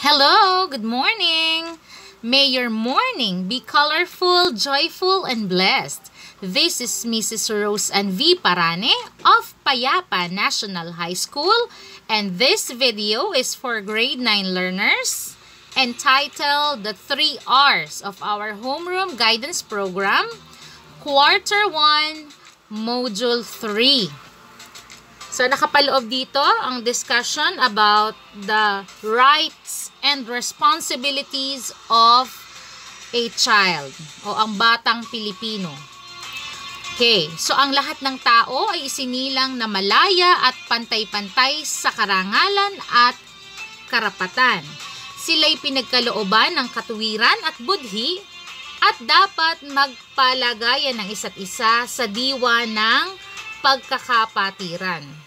Hello, good morning. May your morning be colorful, joyful, and blessed. This is Mrs. Rose and V. Parane of Payapa National High School, and this video is for grade 9 learners entitled The 3 R's of our Homeroom Guidance Program, Quarter 1, Module 3. So, nakapaloob dito ang discussion about the rights and responsibilities of a child o ang batang Pilipino. Okay, so ang lahat ng tao ay isinilang na malaya at pantay-pantay sa karangalan at karapatan. Sila'y pinagkalooban ng katuwiran at budhi at dapat magpalagayan ng isa't isa sa diwa ng pagkakapatiran.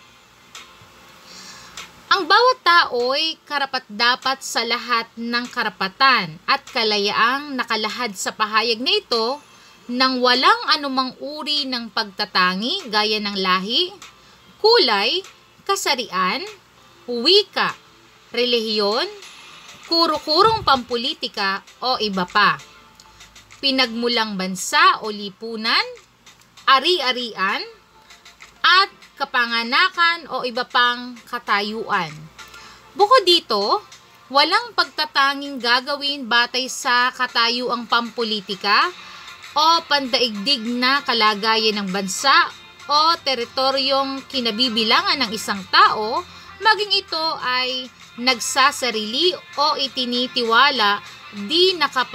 Ang bawat tao ay karapat-dapat sa lahat ng karapatan at kalayaang nakalahad sa pahayag na ito nang walang anumang uri ng pagtatangi gaya ng lahi, kulay, kasarian, wika, relihiyon, kuro-kurong pampulitika o iba pa, pinagmulang bansa o lipunan, ari-arian, at kapanganakan o iba pang katayuan. Bukod dito, walang pagtatanging gagawin batay sa katayuang pampulitika o pandaigdig na kalagayan ng bansa o teritoryong kinabibilangan ng isang tao, maging ito ay nagsasarili o itinitiwala di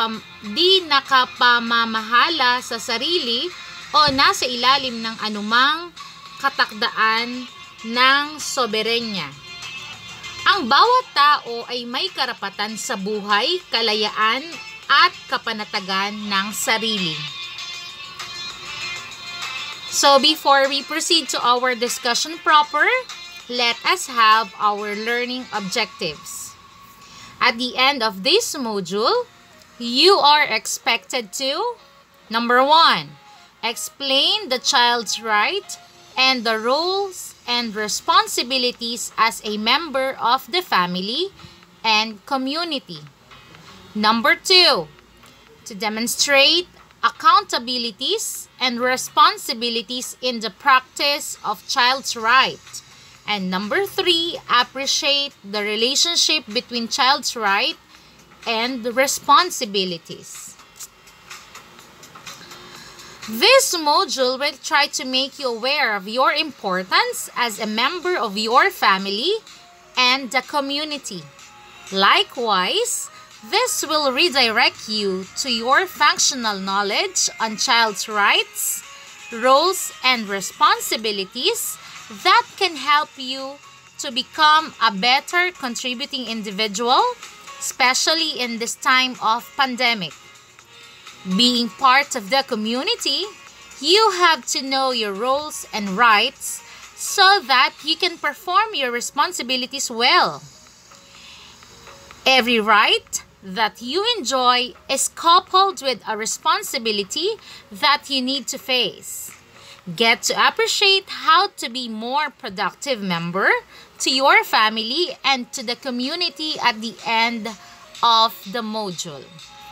nakapamamahala sa sarili o nasa ilalim ng anumang katakdaan ng soberenya. Ang bawat tao ay may karapatan sa buhay, kalayaan at kapanatagan ng sarili. So before we proceed to our discussion proper, let us have our learning objectives. At the end of this module, you are expected to: number 1, explain the child's right and the roles and responsibilities as a member of the family and community. Number 2, to demonstrate accountabilities and responsibilities in the practice of child's rights. And number 3, appreciate the relationship between child's right and responsibilities. This module will try to make you aware of your importance as a member of your family and the community. Likewise, this will redirect you to your functional knowledge on child's rights, roles, and responsibilities that can help you to become a better contributing individual, especially in this time of pandemic. Being part of the community, you have to know your roles and rights so that you can perform your responsibilities well. Every right that you enjoy is coupled with a responsibility that you need to face. Get to appreciate how to be more productive member to your family and to the community at the end of the module.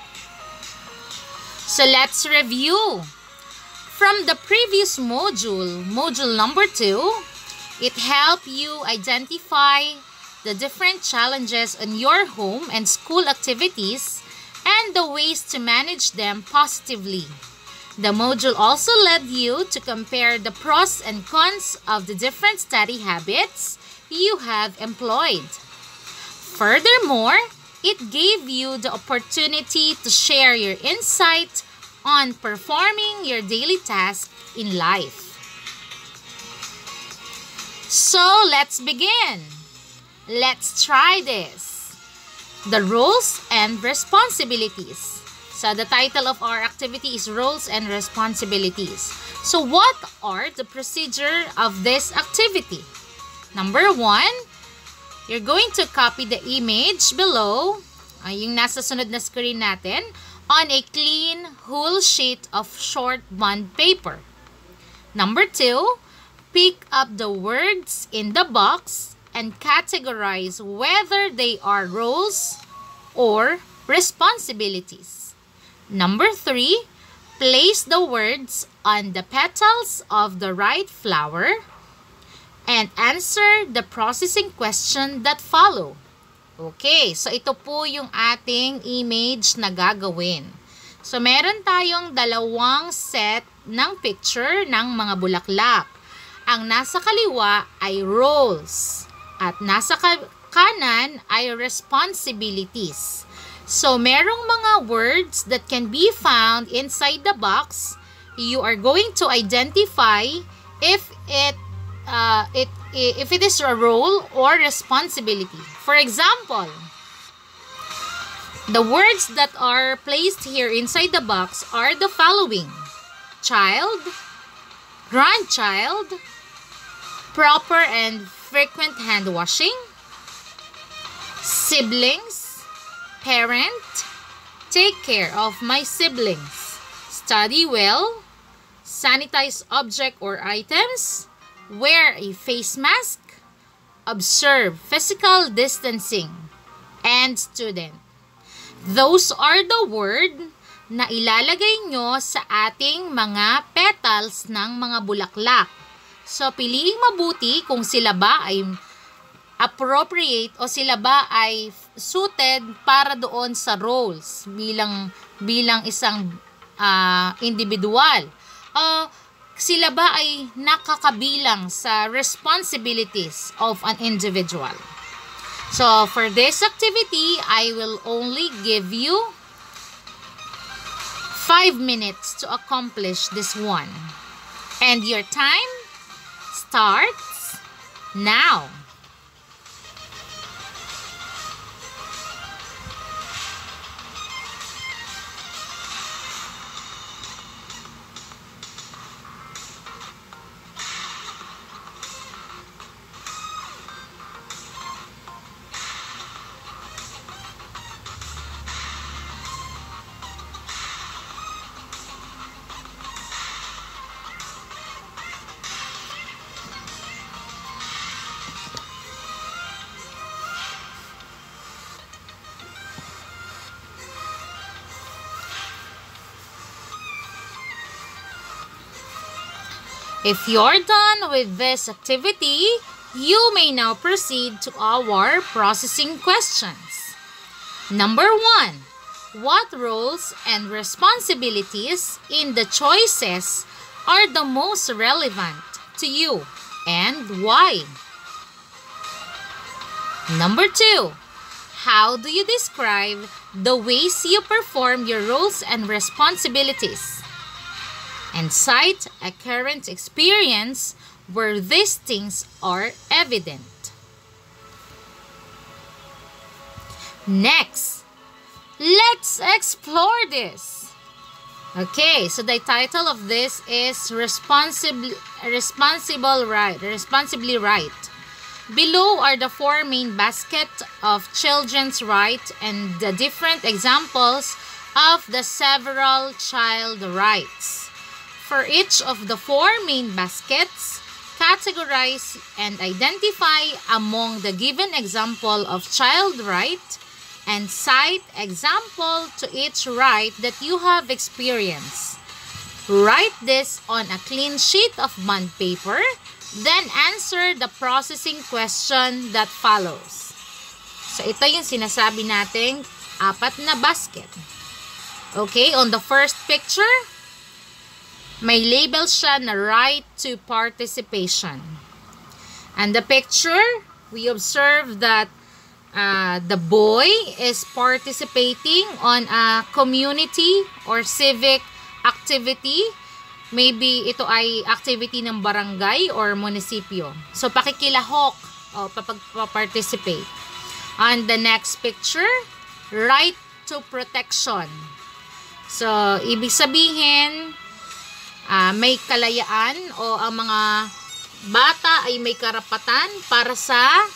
So let's review. From the previous module, module number 2, it helped you identify the different challenges in your home and school activities and the ways to manage them positively. The module also led you to compare the pros and cons of the different study habits you have employed. Furthermore, it gave you the opportunity to share your insight on performing your daily tasks in life. So, let's begin. Let's try this. The roles and responsibilities. So, the title of our activity is Roles and Responsibilities. So, what are the procedure of this activity? Number 1, you're going to copy the image below, yung nasa sunod na screen natin, on a clean, whole sheet of short bond paper. Number 2, pick up the words in the box and categorize whether they are roles or responsibilities. Number 3, place the words on the petals of the right flower and answer the processing question that follow. Okay, so ito po yung ating image na gagawin. So meron tayong dalawang set ng picture ng mga bulaklak. Ang nasa kaliwa ay roles at nasa kanan ay responsibilities. So merong mga words that can be found inside the box. You are going to identify if it is a role or responsibility. For example, the words that are placed here inside the box are the following: child, grandchild, proper and frequent hand washing, siblings, parent, take care of my siblings, study well, sanitize object or items, wear a face mask, observe physical distancing, and student. Those are the word na ilalagay nyo sa ating mga petals ng mga bulaklak. So, piliing mabuti kung sila ba ay appropriate o sila ba ay suited para doon sa roles bilang isang individual. Sila ba ay nakakabilang sa responsibilities of an individual. So, for this activity, I will only give you 5 minutes to accomplish this one. And your time starts now. If you're done with this activity, you may now proceed to our processing questions. Number 1. What roles and responsibilities in the choices are the most relevant to you and why? Number 2. How do you describe the ways you perform your roles and responsibilities? And cite a current experience where these things are evident. Next, let's explore this. Okay, so the title of this is Responsibly Right. Below are the 4 main baskets of children's rights and the different examples of the several child rights. For each of the 4 main baskets, categorize and identify among the given example of child right and cite example to each right that you have experienced. Write this on a clean sheet of bond paper, then answer the processing question that follows. So ito yung sinasabi nating 4 na basket. Okay, on the first picture, may label siya na right to participation. And the picture, we observe that the boy is participating on a community or civic activity. Maybe ito ay activity ng barangay or munisipyo. So, pakikilahok o participate. On the next picture, right to protection. So, ibig sabihin, may kalayaan o ang mga bata ay may karapatan para sa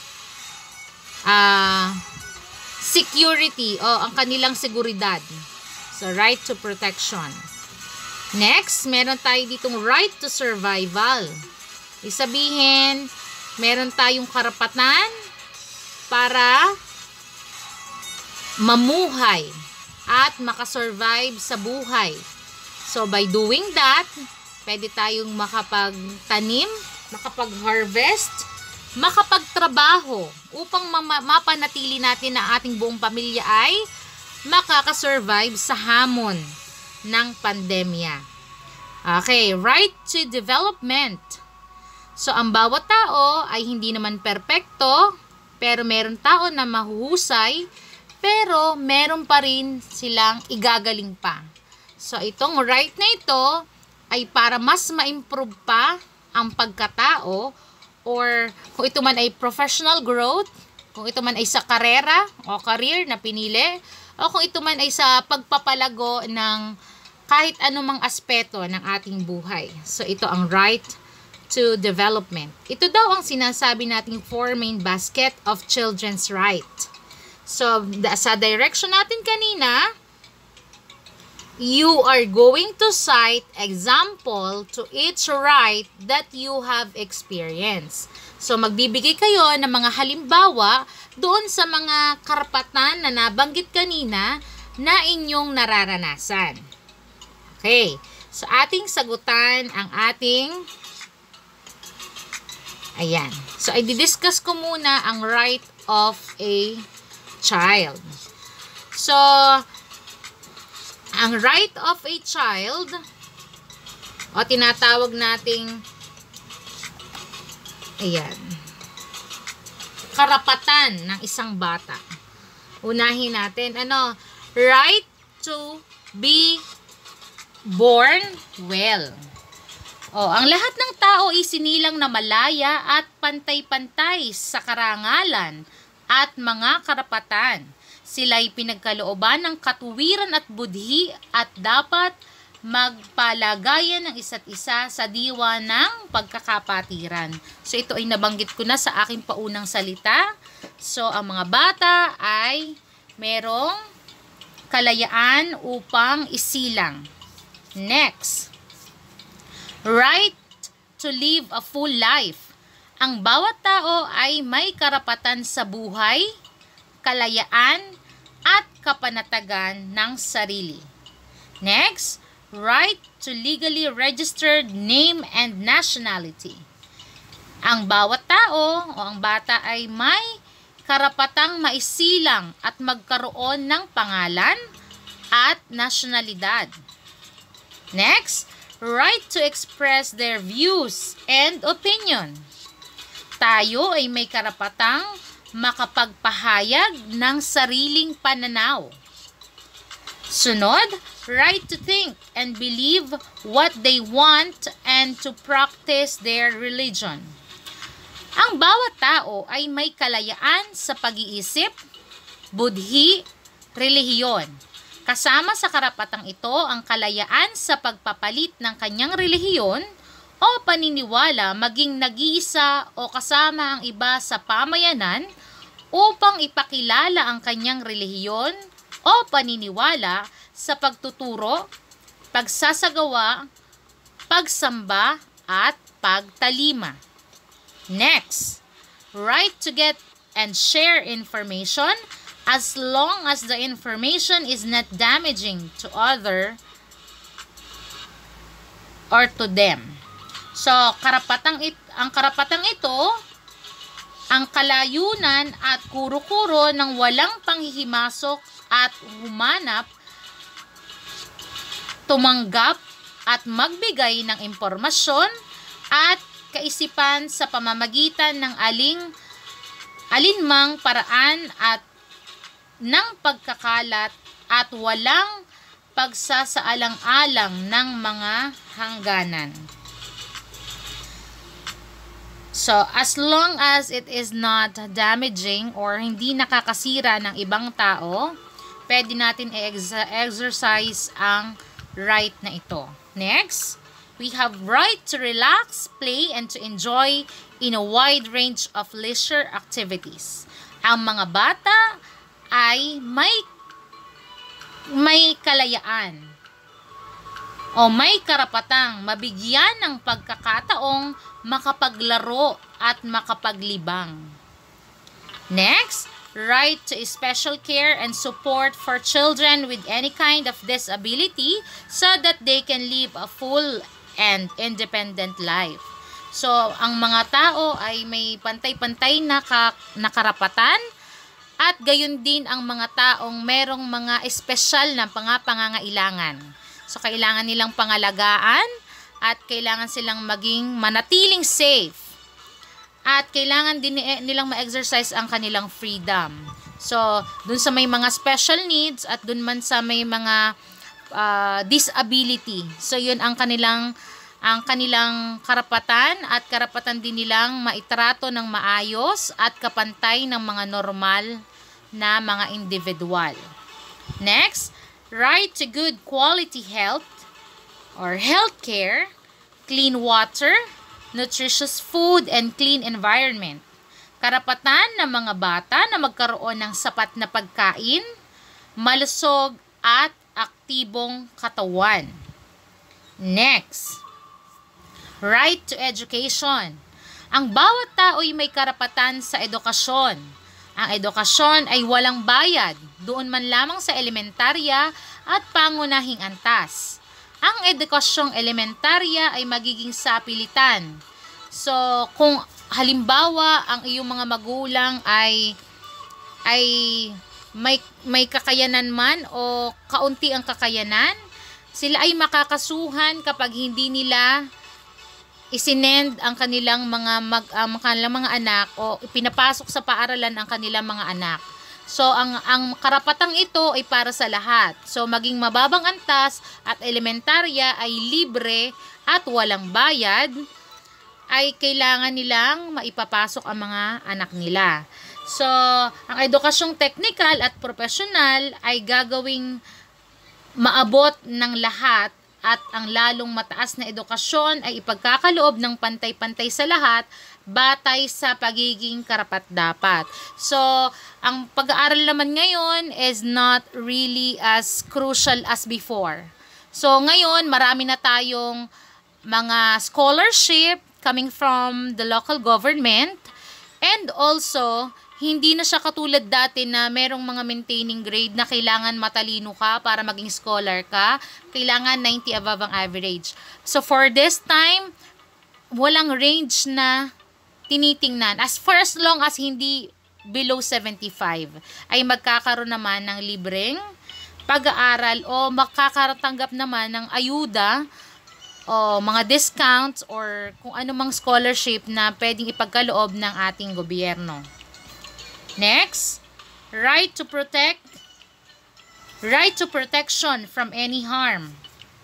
security o ang kanilang seguridad. So, right to protection. Next, meron tayo ditong right to survival. Isabihin, meron tayong karapatan para mamuhay at makasurvive sa buhay. So by doing that, pwede tayong makapagtanim, makapag-harvest, makapagtrabaho upang mapanatili natin na ating buong pamilya ay makakasurvive sa hamon ng pandemya. Okay, right to development. So, ang bawat tao ay hindi naman perpekto, pero meron tao na mahuhusay, pero meron pa rin silang igagaling pa. So, itong right na ito ay para mas ma-improve pa ang pagkatao, or kung ito man ay professional growth, kung ito man ay sa karera o career na pinili, o kung ito man ay sa pagpapalago ng kahit anumang aspeto ng ating buhay. So, ito ang right to development. Ito daw ang sinasabi nating four main basket of children's right. So, sa direction natin kanina, you are going to cite example to each right that you have experienced. So, magbibigay kayo ng mga halimbawa doon sa mga karapatan na nabanggit kanina na inyong nararanasan. Okay. So, ating sagutan ang ating ayan. So, i-discuss ko muna ang right of a child. So, ang right of a child, o tinatawag nating, ayan, karapatan ng isang bata. Unahin natin, right to be born well. Ang lahat ng tao ay sinilang na malaya at pantay-pantay sa karangalan at mga karapatan. Sila'y pinagkalooban ng katuwiran at budhi at dapat magpalagayan ng isa't isa sa diwa ng pagkakapatiran. So, ito ay nabanggit ko na sa aking paunang salita. So, ang mga bata ay merong kalayaan upang isilang. Next, right to live a full life. Ang bawat tao ay may karapatan sa buhay, kalayaan, at kapanatagan ng sarili. Next, right to legally registered name and nationality. Ang bawat tao o ang bata ay may karapatang maisilang at magkaroon ng pangalan at nasyonalidad. Next, right to express their views and opinion. Tayo ay may karapatang makapagpahayag ng sariling pananaw. Sunod, right to think and believe what they want and to practice their religion. Ang bawat tao ay may kalayaan sa pag-iisip, budhi, relihiyon. Kasama sa karapatang ito ang kalayaan sa pagpapalit ng kanyang relihiyon o paniniwala maging nag-iisa o kasama ang iba sa pamayanan upang ipakilala ang kanyang relihiyon o paniniwala sa pagtuturo, pagsasagawa, pagsamba, at pagtalima. Next, right to get and share information as long as the information is not damaging to other or to them. So, ang karapatang ito, ang kalayunan at kuro-kuro ng walang panghihimasok at humanap, tumanggap at magbigay ng impormasyon at kaisipan sa pamamagitan ng alinmang paraan at ng pagkakalat at walang pagsasaalang-alang ng mga hangganan. So, as long as it is not damaging or hindi nakakasira ng ibang tao, pwede natin i-exercise ang right na ito. Next, we have right to relax, play, and to enjoy in a wide range of leisure activities. Ang mga bata ay may kalayaan o may karapatang mabigyan ng pagkakataong makapaglaro at makapaglibang. Next, right to special care and support for children with any kind of disability so that they can live a full and independent life. So, ang mga tao ay may pantay-pantay na karapatan at gayon din ang mga taong merong mga espesyal na pangangailangan. So, kailangan nilang pangalagaan at kailangan silang maging manatiling safe. At kailangan din nilang ma-exercise ang kanilang freedom. So, dun sa may mga special needs at dun man sa may mga disability. So, yun ang kanilang karapatan at karapatan din nilang maitrato ng maayos at kapantay ng mga normal na mga individual. Next, right to good quality health or health care, clean water, nutritious food, and clean environment. Karapatan ng mga bata na magkaroon ng sapat na pagkain, malusog at aktibong katawan. Next, right to education. Ang bawat tao ay may karapatan sa edukasyon. Ang edukasyon ay walang bayad, doon man lamang sa elementarya at pangunahing antas. Ang edukasyong elementarya ay magiging sapilitan. So, kung halimbawa ang iyong mga magulang ay may kakayanan man o kaunti ang kakayanan, sila ay makakasuhan kapag hindi nila isinend ang kanilang mga anak o pinapasok sa paaralan ang kanilang mga anak. So, ang karapatang ito ay para sa lahat. So, maging mababang antas at elementarya ay libre at walang bayad, ay kailangan nilang maipapasok ang mga anak nila. So, ang edukasyong technical at professional ay gagawing maabot ng lahat at ang lalong mataas na edukasyon ay ipagkakaloob ng pantay-pantay sa lahat batay sa pagiging karapat-dapat. So, ang pag-aaral naman ngayon is not really as crucial as before. So, ngayon, marami na tayong mga scholarship coming from the local government and also hindi na siya katulad dati na merong mga maintaining grade na kailangan matalino ka para maging scholar ka. Kailangan 90 above ang average. So, for this time, walang range na tinitingnan. As long as hindi below 75, ay magkakaroon naman ng libreng pag-aaral o makakatanggap naman ng ayuda o mga discounts or kung anumang scholarship na pwedeng ipagkaloob ng ating gobyerno. Next, right to protection from any harm.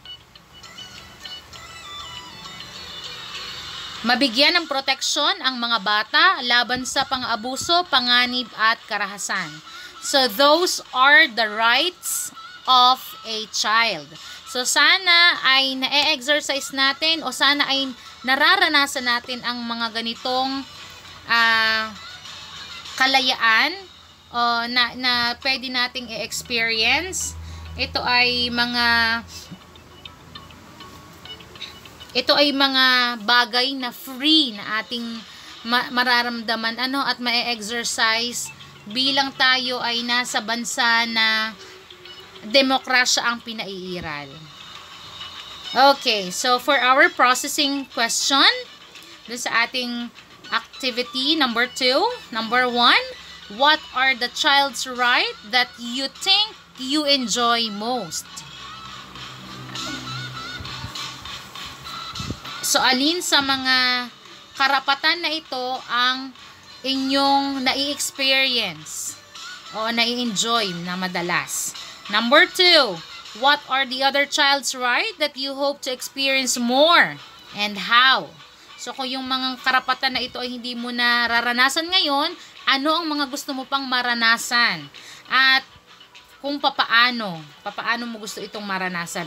Mabigyan ng proteksyon ang mga bata laban sa pang-abuso, panganib at karahasan. So those are the rights of a child. So sana ay na-exercise natin o sana ay nararanasan natin ang mga ganitong kalayaan na pwede nating i-experience. Ito ay mga bagay na free na ating mararamdaman at ma-exercise bilang tayo ay nasa bansa na demokrasya ang pinaiiral. Okay, so for our processing question, dun sa ating activity number 2, number 1, what are the child's right that you think you enjoy most? So, alin sa mga karapatan na ito ang inyong nai-experience o nai-enjoy na madalas? Number 2, what are the other child's right that you hope to experience more and how? So, kung yung mga karapatan na ito ay hindi mo nararanasan ngayon, ano ang mga gusto mo pang maranasan? At kung papaano mo gusto itong maranasan?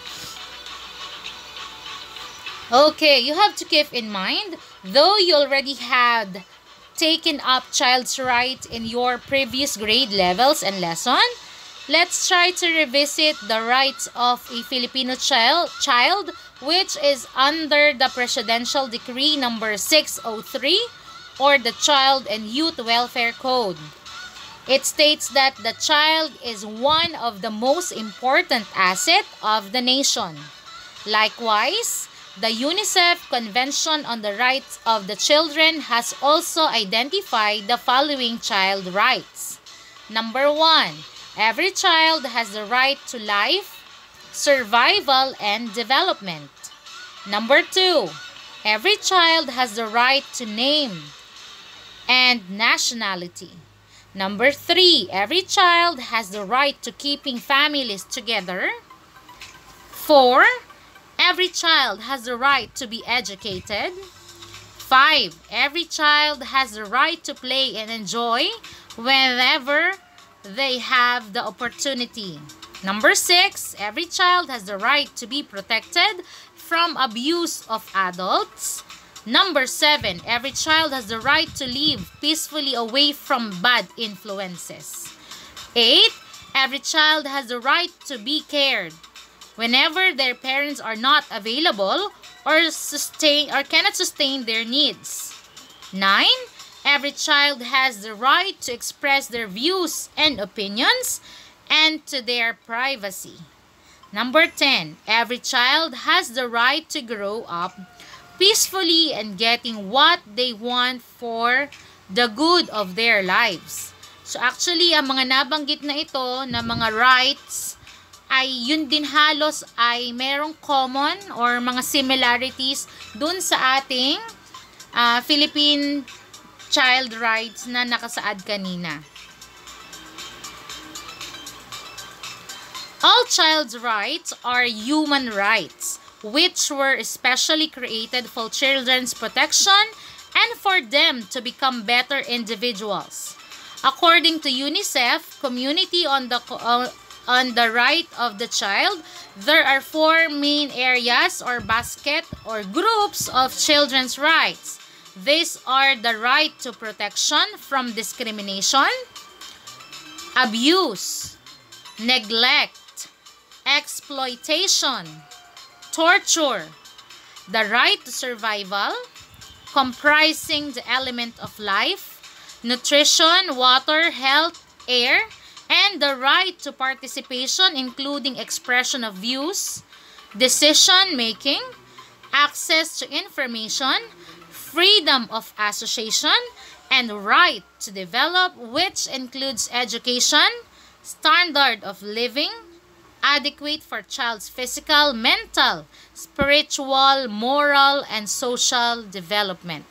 Okay, you have to keep in mind, though you already had taken up child's rights in your previous grade levels and lesson, let's try to revisit the rights of a Filipino child which is under the Presidential Decree number 603 or the Child and Youth Welfare Code. It states that the child is one of the most important assets of the nation. Likewise, the UNICEF Convention on the Rights of the Children has also identified the following child rights. Number 1, every child has the right to life, survival, and development. Number 2, every child has the right to name and nationality. Number 3, every child has the right to keeping families together. 4, every child has the right to be educated. 5, every child has the right to play and enjoy whenever they have the opportunity. Number 6, every child has the right to be protected from abuse of adults. Number 7, every child has the right to live peacefully away from bad influences. 8, every child has the right to be cared whenever their parents are not available or cannot sustain their needs. 9, every child has the right to express their views and opinions and to their privacy. Number 10, every child has the right to grow up peacefully and getting what they want for the good of their lives. So actually, ang mga nabanggit na ito na mga rights ay yun din halos ay merong common or mga similarities dun sa ating Philippine child rights na nakasaad kanina. All child's rights are human rights, which were especially created for children's protection and for them to become better individuals. According to UNICEF, Community on the Right of the Child, there are 4 main areas or basket or groups of children's rights. These are the right to protection from discrimination, abuse, neglect, exploitation, torture, the right to survival, comprising the element of life, nutrition, water, health, air, and the right to participation including expression of views, decision-making, access to information, freedom of association, and right to develop, which includes education, standard of living, adequate for child's physical, mental, spiritual, moral, and social development.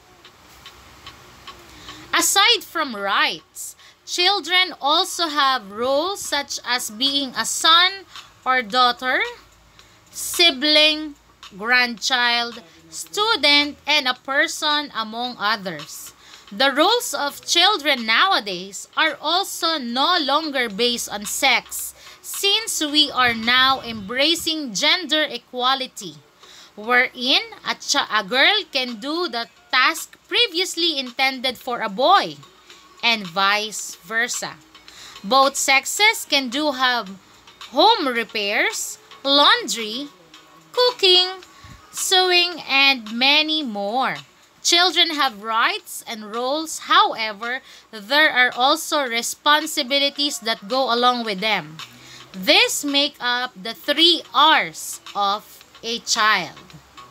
Aside from rights, children also have roles such as being a son or daughter, sibling, grandchild, student, and a person among others. The roles of children nowadays are also no longer based on sex, since we are now embracing gender equality, wherein a girl can do the task previously intended for a boy, and vice versa. Both sexes can do have home repairs, laundry, cooking, sewing, and many more. Children have rights and roles, however, there are also responsibilities that go along with them. This make up the 3 R's of a child.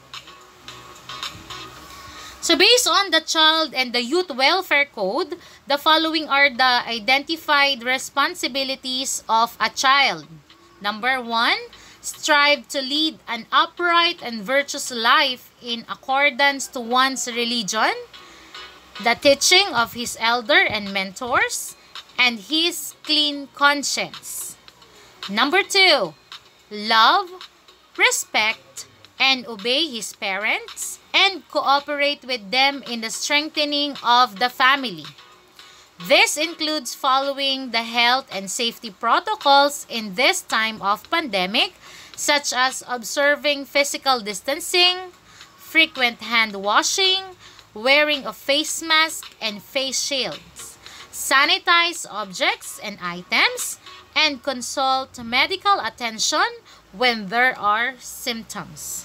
So based on the Child and the Youth Welfare Code, the following are the identified responsibilities of a child. Number 1, strive to lead an upright and virtuous life in accordance to one's religion, the teaching of his elder and mentors, and his clean conscience. Number 2, love, respect, and obey his parents, and cooperate with them in the strengthening of the family. This includes following the health and safety protocols in this time of pandemic, such as observing physical distancing, frequent hand washing, wearing of face mask and face shields, sanitize objects and items, and consult medical attention when there are symptoms.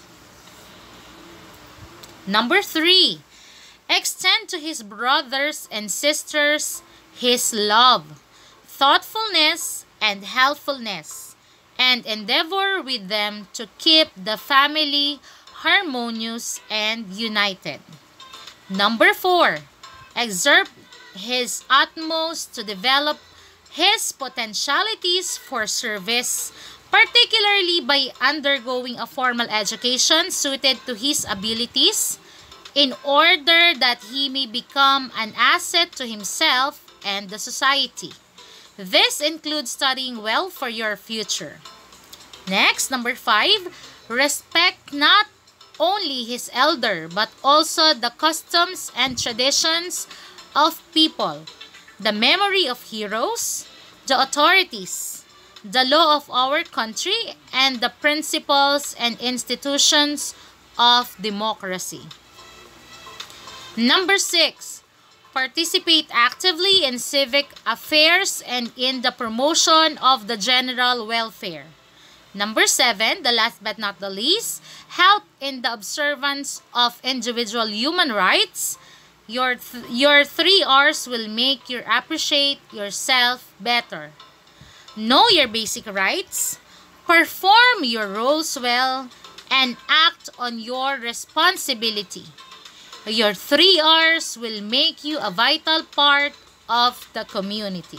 Number 3, extend to his brothers and sisters his love, thoughtfulness, and helpfulness, and endeavor with them to keep the family harmonious and united. Number 4, exert his utmost to develop his potentialities for service, particularly by undergoing a formal education suited to his abilities, in order that he may become an asset to himself and the society. This includes studying well for your future. Next, number 5, respect not only his elder but also the customs and traditions of people, the memory of heroes, the authorities, the law of our country, and the principles and institutions of democracy. Number 6, participate actively in civic affairs and in the promotion of the general welfare. Number 7, the last but not the least, help in the observance of individual human rights. Your 3 R's will make you appreciate yourself better. Know your basic rights, perform your roles well, and act on your responsibility. Your 3 R's will make you a vital part of the community.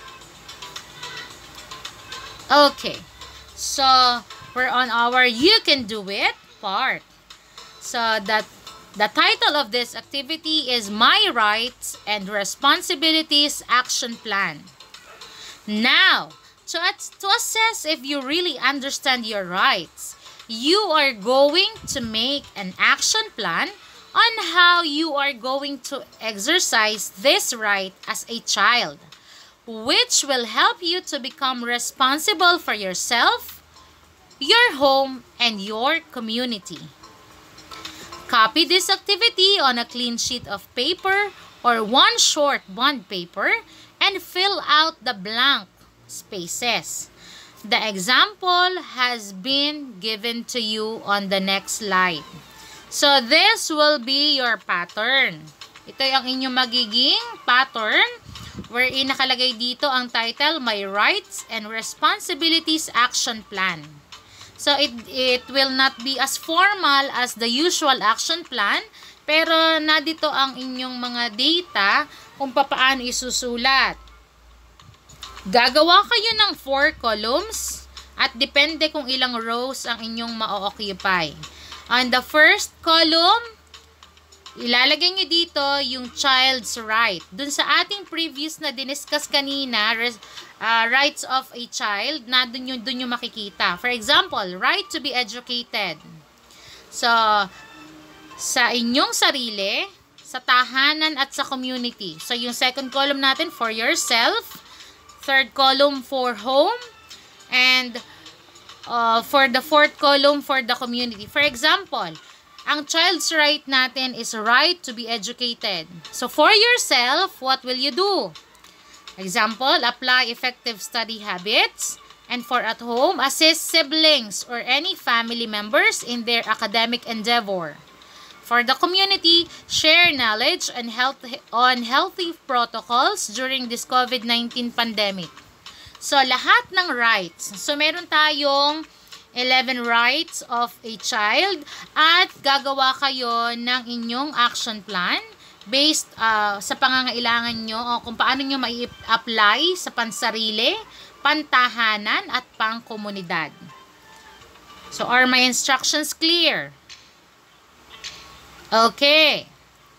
Okay, so we're on our You Can Do It part. So the title of this activity is My Rights and Responsibilities Action Plan. Now, to assess if you really understand your rights, you are going to make an action plan on how you are going to exercise this right as a child, which will help you to become responsible for yourself, your home, and your community. Copy this activity on a clean sheet of paper or one short bond paper and fill out the blank spaces. The example has been given to you on the next slide. So this will be your pattern. Ito yung inyong magiging pattern wherein nakalagay dito ang title, My Rights and Responsibilities Action Plan. So it will not be as formal as the usual action plan, pero nadito ang inyong mga data kung paano isusulat. Gagawa kayo ng 4 columns at depende kung ilang rows ang inyong ma-occupy. On the first column, ilalagay nyo dito yung child's right. Dun sa ating previous na diniscuss kanina, rights of a child, na dun yung makikita. For example, right to be educated. So, sa inyong sarili, sa tahanan at sa community. So, yung second column natin for yourself, third column for home, and for the fourth column for the community. For example, ang child's right natin is right to be educated. So, for yourself, what will you do? Example, apply effective study habits. And for at home, assist siblings or any family members in their academic endeavor. For the community, share knowledge on healthy protocols during this COVID-19 pandemic. So, lahat ng rights. So, meron tayong 11 rights of a child at gagawa kayo ng inyong action plan based sa pangangailangan nyo o kung paano nyo mai-apply sa pansarili, pantahanan at pangkomunidad. So, are my instructions clear? Okay.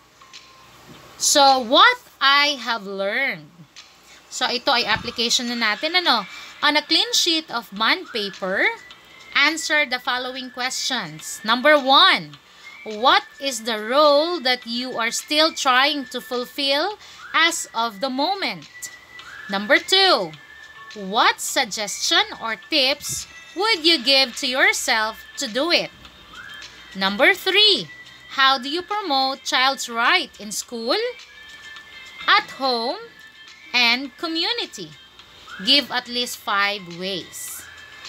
So, what I have learned. So, ito ay application na natin. On a clean sheet of bond paper, answer the following questions. Number 1, what is the role that you are still trying to fulfill as of the moment? Number 2, what suggestion or tips would you give to yourself to do it? Number 3, how do you promote child's right in school, at home, and community? Give at least 5 ways.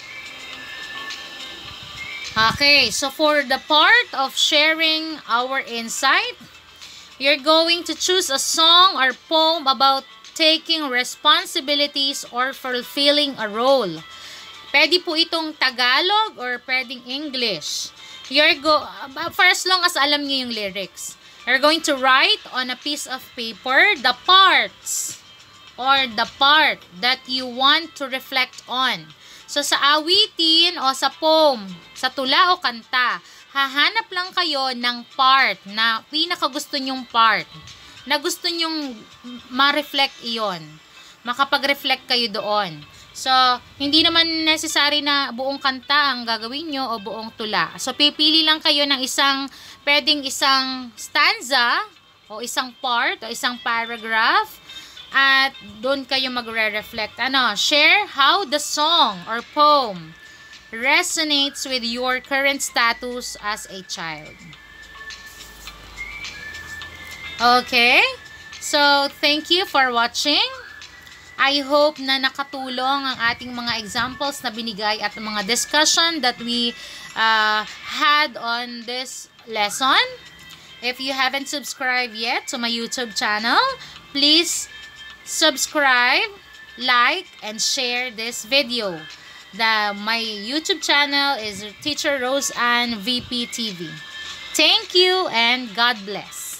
Okay, so for the part of sharing our insight, you're going to choose a song or poem about taking responsibilities or fulfilling a role. Pwede po itong Tagalog or pwedeng English. For as long as alam niyo yung lyrics. You're going to write on a piece of paper the parts or the part that you want to reflect on. So, sa awitin o sa poem, sa tula o kanta, hahanap lang kayo ng part na pinakagusto nyong part na gusto nyong ma-reflect iyon. Makapag-reflect kayo doon. So, hindi naman necessary na buong kanta ang gagawin nyo o buong tula. So, pipili lang kayo ng pwedeng isang stanza o isang part o isang paragraph at doon kayo magre-reflect. Share how the song or poem resonates with your current status as a child. Okay? So, thank you for watching. I hope na nakatulong ang ating mga examples na binigay at mga discussion that we had on this lesson. If you haven't subscribed yet to my YouTube channel, please subscribe, like, and share this video. My YouTube channel is Teacher Rose Ann VP TV. Thank you and God bless.